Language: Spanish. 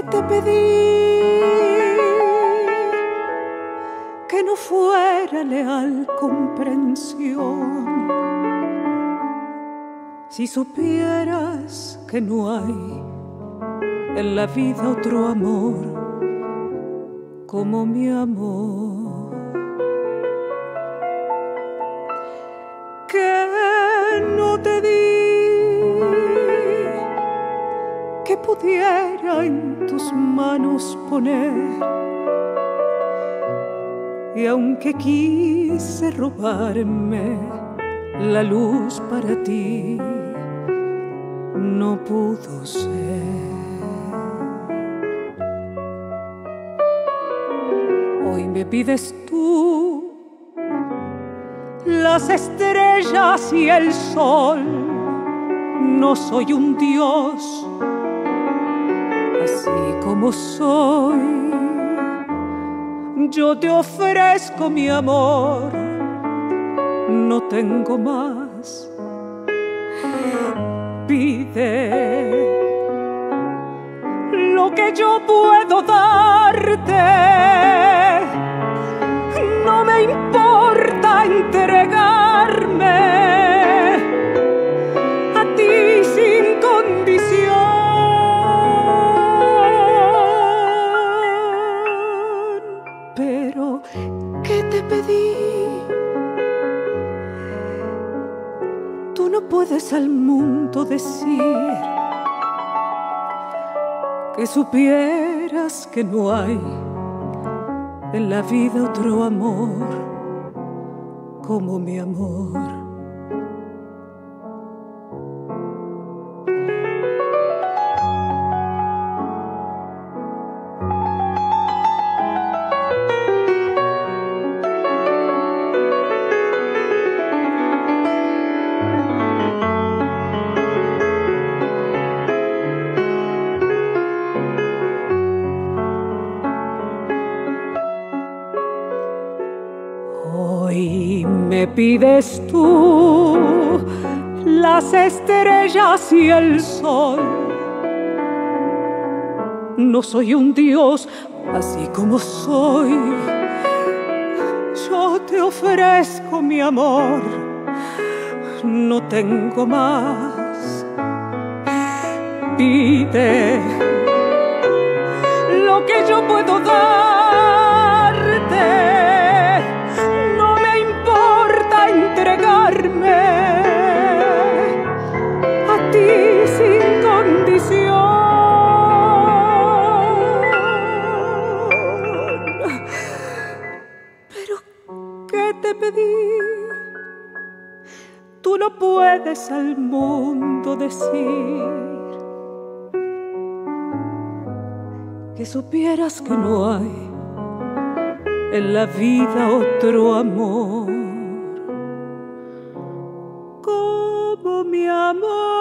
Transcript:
te pedí que no fuera leal comprensión. Si supieras que no hay en la vida otro amor como mi amor, que no te di, que pudiera en tus manos poner, y aunque quise robarme la luz para ti, no pudo ser. Hoy me pides tú las estrellas y el sol. No soy un dios, así como soy. Yo te ofrezco mi amor, no tengo más. Pide lo que yo puedo darte. No me importa entregarme a ti sin condición. Pero, ¿qué te pedí? Tú no puedes al mundo decir que supieras que no hay en la vida otro amor como mi amor. Hoy me pides tú las estrellas y el sol. No soy un dios, así como soy. Yo te ofrezco mi amor, no tengo más. Pide lo que yo puedo darte. Entregarme a ti sin condición. Pero, ¿qué te pedí? Tú no puedes al mundo decir que supieras que no hay en la vida otro amor como mi amor.